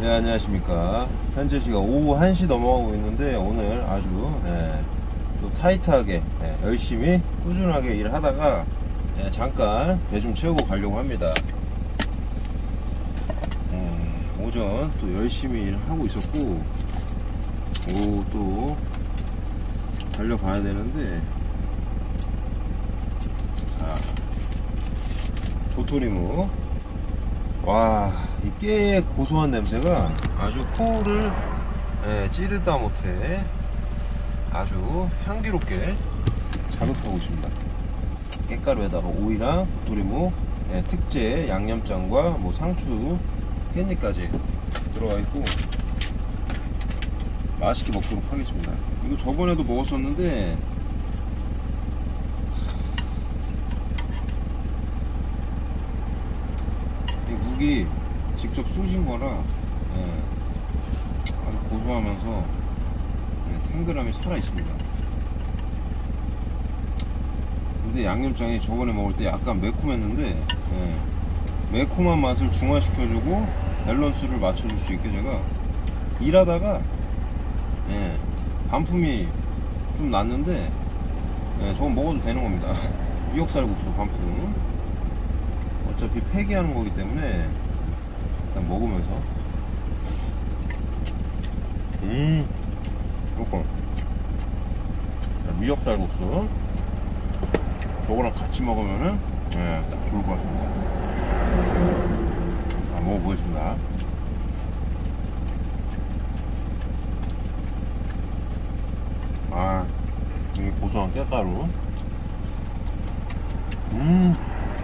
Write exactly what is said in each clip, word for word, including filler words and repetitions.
네, 안녕하십니까. 현재 시각 오후 한 시 넘어가고 있는데 오늘 아주 예, 또 타이트하게 예, 열심히 꾸준하게 일을 하다가 예, 잠깐 배 좀 채우고 가려고 합니다. 예, 오전 또 열심히 일을 하고 있었고 오후 또 달려봐야 되는데, 자, 도토리묵. 와, 이 깨의 고소한 냄새가 아주 코를 예, 찌르다 못해 아주 향기롭게 자극하고 있습니다. 깻가루에다가 오이랑 도토리묵, 예, 특제 양념장과 뭐 상추, 깻잎까지 들어가 있고 맛있게 먹도록 하겠습니다. 이거 저번에도 먹었었는데 묵이 직접 쑤신 거라 예, 아주 고소하면서 예, 탱글함이 살아 있습니다. 근데 양념장이 저번에 먹을 때 약간 매콤했는데 예, 매콤한 맛을 중화시켜주고 밸런스를 맞춰줄 수 있게 제가 일하다가 예, 반품이 좀 났는데 예, 저건 먹어도 되는 겁니다. 미역살국수 반품. 어차피 폐기하는 거기 때문에 일단 먹으면서 음 요거 미역살국수 저거랑 같이 먹으면은 예, 딱 좋을 것 같습니다. 자, 먹어보겠습니다. 아, 이 고소한 깻가루. 음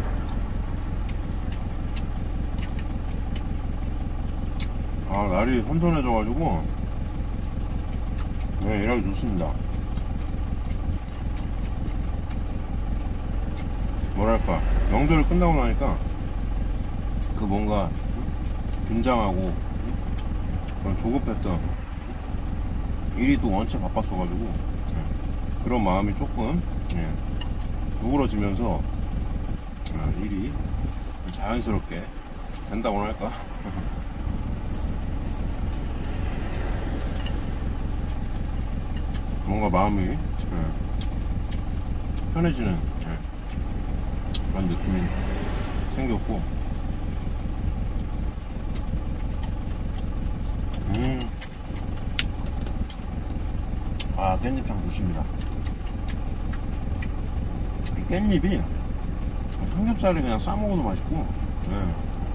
아, 날이 선선해져가지고 네, 일하기 좋습니다. 뭐랄까, 명절을 끝나고 나니까 그 뭔가 긴장하고 그런 조급했던 일이 또 원체 바빴어가지고 그런 마음이 조금 누그러지면서 일이 자연스럽게 된다고나 할까. 뭔가 마음이 예, 편해지는 예, 그런 느낌이 생겼고 음, 아, 깻잎향 좋습니다. 이 깻잎이 삼겹살에 그냥 싸먹어도 맛있고 예,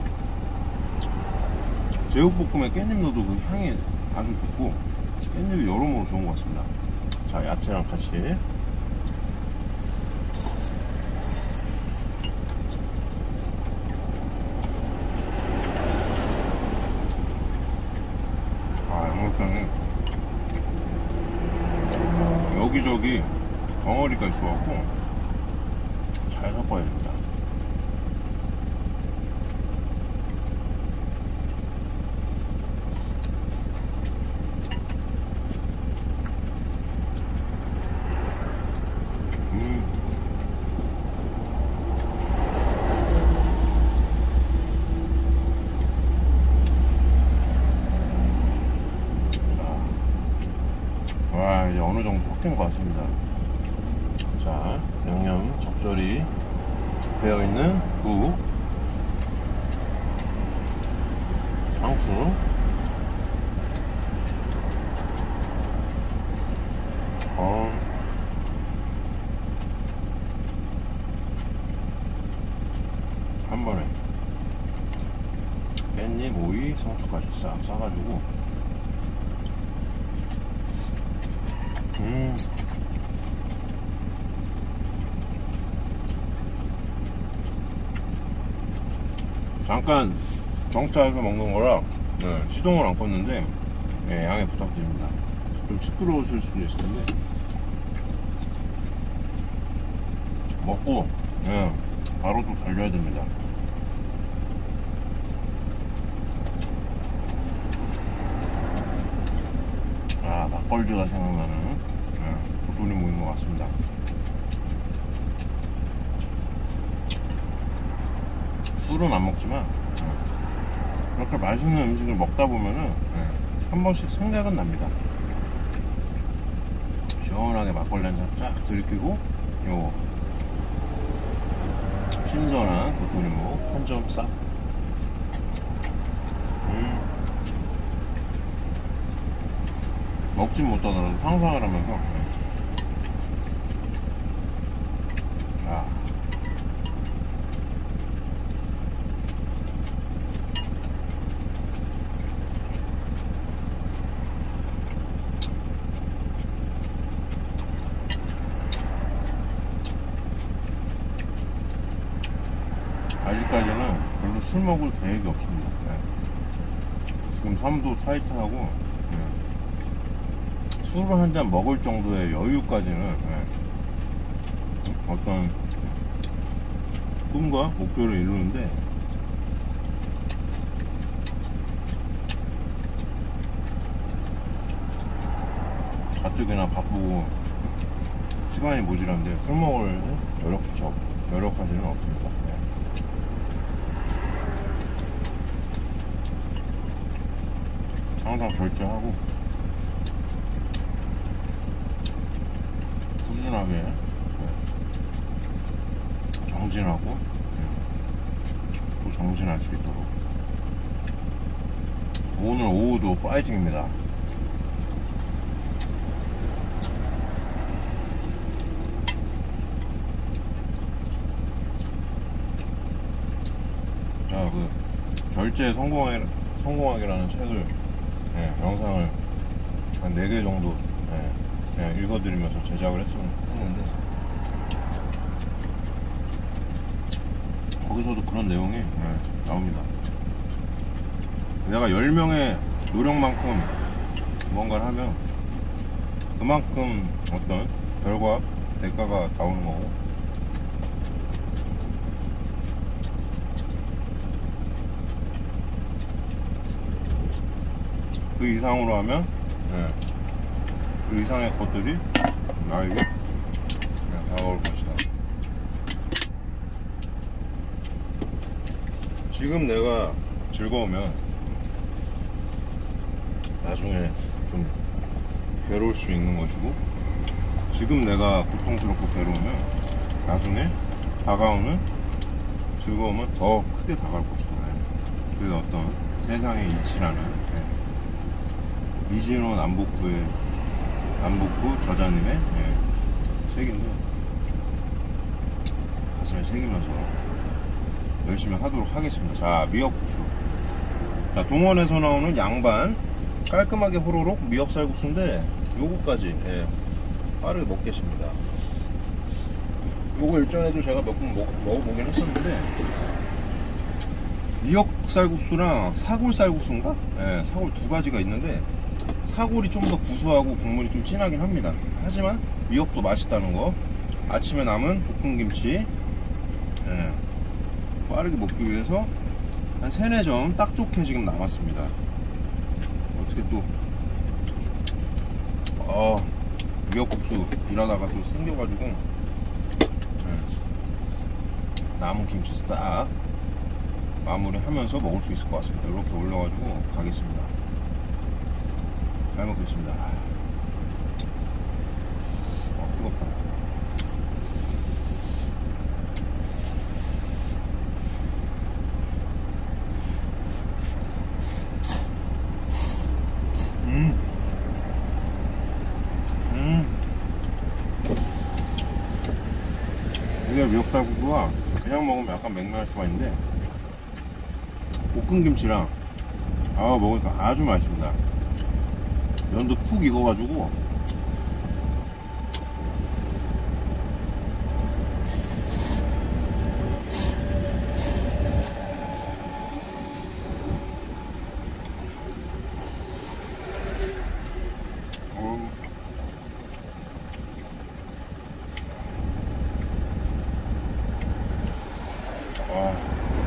제육볶음에 깻잎 넣어도 그 향이 아주 좋고 깻잎이 여러모로 좋은 것 같습니다. 자, 야채랑 같이 아, 양념장이 여기저기 덩어리가 있어갖고 잘 섞어야 됩니다. 와, 이제 어느 정도 섞인 것 같습니다. 자, 양념 적절히 배어있는 국, 상추, 어, 한 번에 깻잎, 오이, 상추까지 싹 싸가지고 음, 잠깐 정차해서 먹는 거라 네, 시동을 안 껐는데 네, 양해 부탁드립니다. 좀 시끄러우실 수도 있을 텐데 먹고 네, 바로 또 달려야 됩니다. 아, 막걸리가 생각나는 네, 도토리묵인 것 같습니다. 술은 안 먹지만 이렇게 맛있는 음식을 먹다 보면은 네, 한 번씩 생각은 납니다. 시원하게 막걸리 한 잔 쫙 들이키고 요 신선한 도토리묵 한 점 싹. 음. 먹진 못하더라도 상상을 하면서 네. 아. 아직까지는 별로 술 먹을 계획이 없습니다. 네. 지금 삶도 타이트하고 네. 술을 한 잔 먹을 정도의 여유까지는 네. 어떤 꿈과 목표를 이루는데 가뜩이나 바쁘고 시간이 모자란데 술 먹을 여력조차 여력까지는 없습니다. 네. 항상 결제하고 꾸준하게 정진하고 또 정진할 수 있도록 오늘 오후도 파이팅입니다. 자, 그 결제 성공하기, 성공하기라는 책을 네, 영상을 한 네 개 정도 네, 그냥 읽어드리면서 제작을 했, 했는데 거기서도 그런 내용이 네, 나옵니다. 내가 열 명의 노력만큼 뭔가를 하면 그만큼 어떤 결과, 대가가 나오는 거고 그 이상으로 하면 네, 그 이상의 것들이 나에게 그냥 다가올 것이다. 지금 내가 즐거우면 나중에 좀 괴로울 수 있는 것이고 지금 내가 고통스럽고 괴로우면 나중에 다가오는 즐거움은 더 크게 다가올 것이다. 그래서 어떤 세상의 이치라는 이진호 남북부의 남북부 저자님의 예, 책인데 가슴에 새기면서 열심히 하도록 하겠습니다. 자, 미역국수. 자, 동원에서 나오는 양반 깔끔하게 호로록 미역쌀국수인데 요거까지 예, 빠르게 먹겠습니다. 요거 일전에도 제가 몇 번 먹어보긴 했었는데 미역쌀국수랑 사골쌀국수인가? 예, 사골 두 가지가 있는데 사골이 좀 더 구수하고 국물이 좀 진하긴 합니다. 하지만 미역도 맛있다는 거. 아침에 남은 볶음김치 예, 빠르게 먹기 위해서 한 세네 점 딱 좋게 지금 남았습니다. 어떻게 또 어, 미역국수 일하다가 또 생겨가지고 예, 남은 김치 싹 마무리하면서 먹을 수 있을 것 같습니다. 이렇게 올려가지고 가겠습니다. 잘 먹겠습니다. 어, 뜨겁다. 음. 음. 이게 미역살국수가 그냥 먹으면 약간 맹랑할 수가 있는데 볶음김치랑 아 먹으니까 아주 맛있습니다. 면도 푹 익어가지고 음. 아.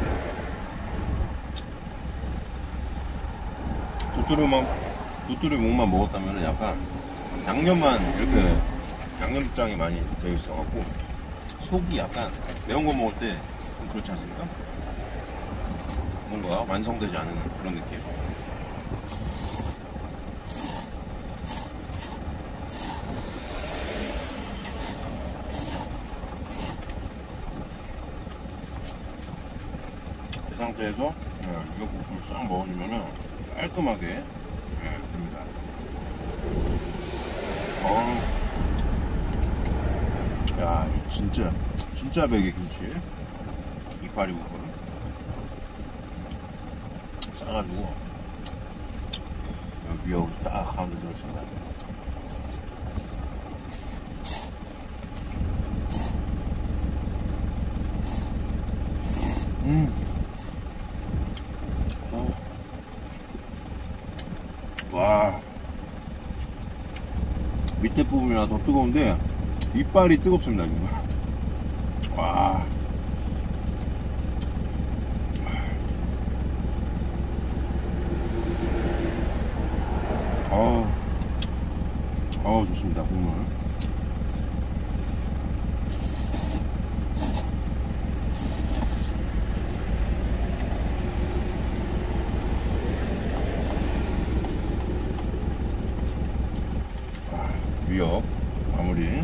도토리묵만 도토리묵만 먹었다면 약간 양념만 이렇게 양념장이 많이 되어 있어갖고 속이 약간 매운 거 먹을 때 좀 그렇지 않습니까? 뭔가 완성되지 않은 그런 느낌. 이 상태에서 미역국수를 싹 먹어주면은 깔끔하게 네, 됩니다. 어, 야, 진짜 진짜 베개 김치 이파리 부분 싸가지고 미역이 딱 가운데 들어있습니다. 음. 어. 와. 밑에 부분이라 더 뜨거운데 이빨이 뜨겁습니다 지금. 와. 어우, 어우 좋습니다 국물. 미역 마무리.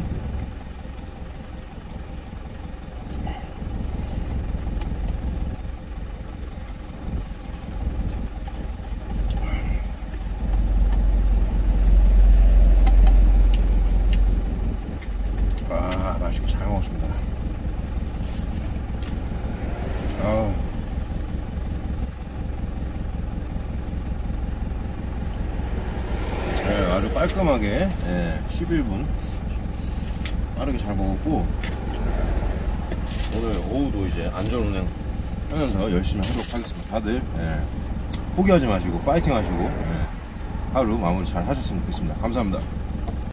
아, 맛있게 잘 먹었습니다. 아. 네, 아주 깔끔하게 네, 십일 분 빠르게 잘 먹었고, 오늘 오후도 이제 안전운행 하면서 열심히 하도록 하겠습니다. 다들 네, 포기하지 마시고 파이팅 하시고 네, 하루 마무리 잘 하셨으면 좋겠습니다. 감사합니다.